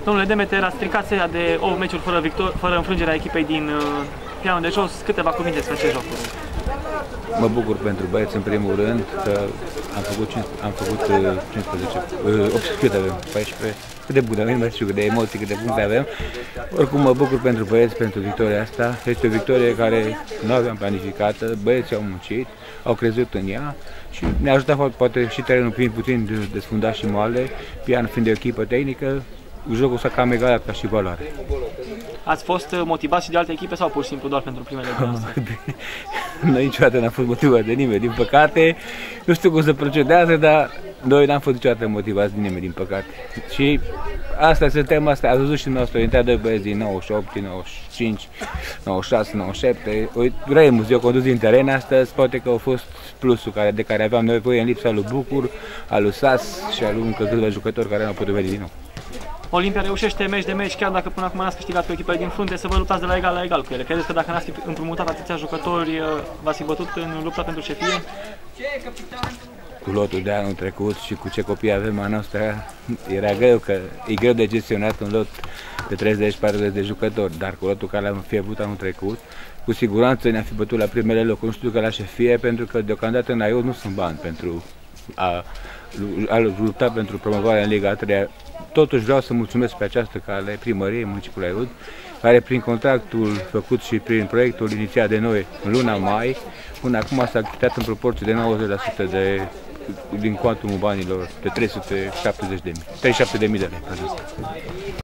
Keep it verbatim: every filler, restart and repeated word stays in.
Domnule Demeter, ați stricat seria de opt meciuri fără, victor, fără înfrângerea echipei din uh, Pianul de Jos. Câteva cuvinte despre acest joc. Mă bucur pentru băieți în primul rând că am făcut, cincisprezece, am făcut uh, cincisprezece, uh, optsprezece, avem, paisprezece, cât de bune avem, mai știu cât de emoții, câte puncte avem. Oricum mă bucur pentru băieți, pentru victoria asta. Este o victorie care nu aveam planificată, băieții au muncit, au crezut în ea și ne-a ajutat poate și terenul fiind puțin desfundat și moale, Pian fiind de o echipă tehnică, jocul s-a cam egalat ca și valoare. Ați fost motivați și de alte echipe sau pur și simplu doar pentru primele de Noi niciodată n-am fost motivați de nimeni, din păcate. Nu știu cum se procedează, dar noi n-am fost niciodată motivați de nimeni, din păcate. Și asta suntem, asta ați văzut și nostru, intra doi băieți din nouăzeci și opt, din nouăzeci și cinci, nouăzeci și șase, nouăzeci și șapte. Remus, eu condus din teren astăzi, poate că au fost plusul care, de care aveam nevoie în lipsa lui Bucur, al lui Sas și al lui încă câțiva jucători care nu au putut veni din nou. Olimpia reușește meci de meci, chiar dacă până acum n-ați câștigat cu echipele din frunte, să vă luptați de la egal la egal cu ele. Credeți că dacă n-ați fi împrumutat atâția jucători, v-ați fi bătut în lupta pentru șefie? Cu lotul de anul trecut și cu ce copii avem a noastră, era greu, că e greu de gestionat un lot de treizeci patruzeci de jucători, dar cu lotul care l-am fi avut anul trecut, cu siguranță ne-am fi bătut la primele locuri, nu știu că la șefie, pentru că deocamdată în Aiud nu sunt bani pentru a, a lupta pentru promovarea în Liga a treia. Totuși vreau să mulțumesc pe această cale primăriei municipiului Aiud, care prin contractul făcut și prin proiectul inițiat de noi în luna mai, până acum s-a achitat în proporție de nouăzeci la sută de, din cuantumul banilor de trei sute șaptezeci de mii, treizeci și șapte de mii de lei.